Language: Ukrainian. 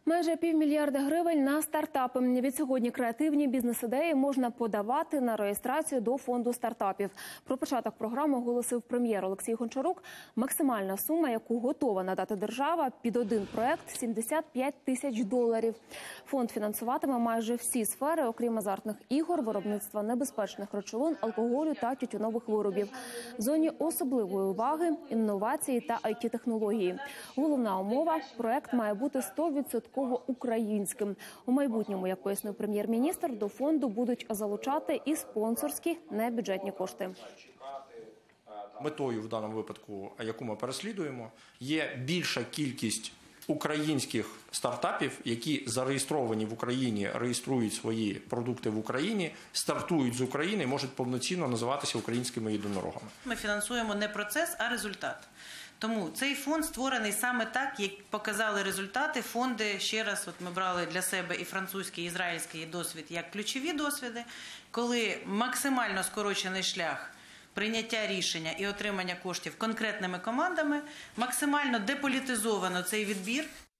Майже півмільярда гривень на стартапи. Відсьогодні креативні бізнес-ідеї можна подавати на реєстрацію до фонду стартапів. Про початок програми оголосив прем'єр Олексій Гончарук. Максимальна сума, яку готова надати держава під один проект – $75 тисяч. Фонд фінансуватиме майже всі сфери, окрім азартних ігор, виробництва небезпечних речовин, алкоголю та тютюнових виробів. В зоні особливої уваги – інновації та IT-технології. Головна умова – проект має бути 100% українським. У майбутньому, як пояснив прем'єр-міністр, до фонду будуть залучати і спонсорські небюджетні кошти. Метою в даному випадку, яку ми переслідуємо, є більша кількість українських стартапів, які зареєстровані в Україні, реєструють свої продукти в Україні, стартують з України і можуть повноцінно називатися українськими єдинорогами. Ми фінансуємо не процес, а результат. Тому цей фонд створений саме так, як показали результати фонди. Ще раз, ми брали для себе і французький, і ізраїльський досвід як ключові досвіди, коли максимально скорочений шлях прийняття рішення і отримання коштів конкретними командами, максимально деполітизовано цей відбір.